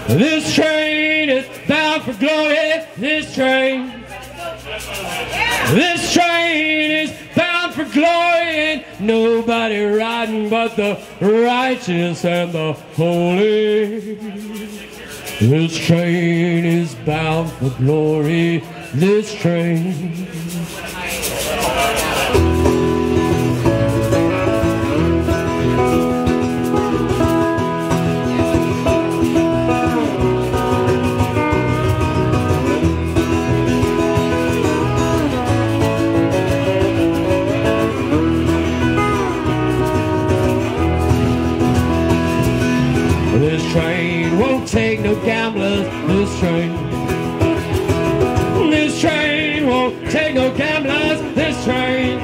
This train is bound for glory. This train is bound for glory. Ain't nobody riding but the righteous and the holy. This train is bound for glory. This train. This train won't take no gamblers. This train won't take no gamblers. This train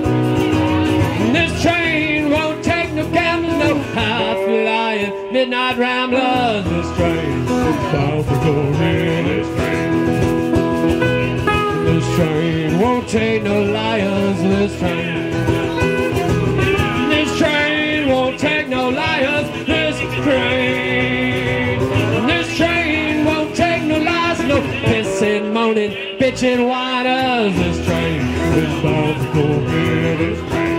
won't take no gamblers. No high-flying midnight ramblers. This train is bound for glory. This train won't take no liars. This train won't take no liars. This train won't take no lies. No pissing, moaning, bitching, whiners. This train is bound to go in. This train.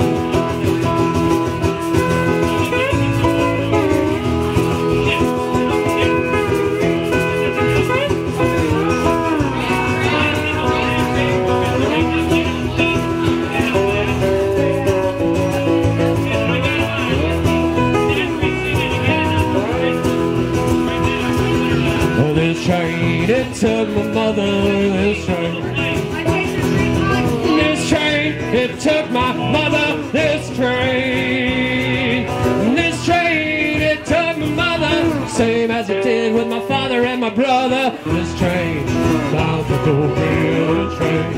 This train, it took my mother. This train, it took my mother. This train, it took my mother. Same as it did with my father and my brother. This train, bound to go here. This train.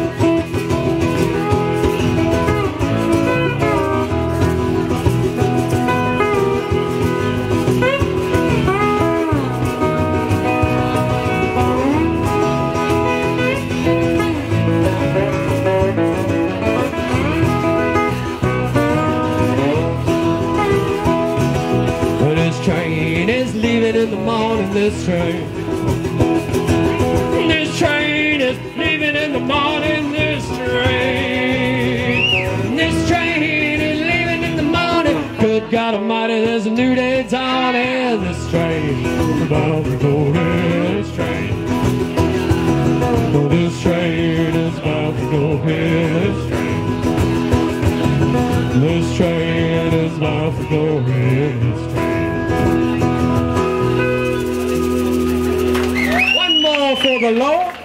This train is leaving in the morning. This train is leaving in the morning. This train is leaving in the morning. Good God Almighty, there's a new day dawning. This train is bound to go in. This train. Oh, this train is bound to go in. This train is bound to go in. This train. For the Lord.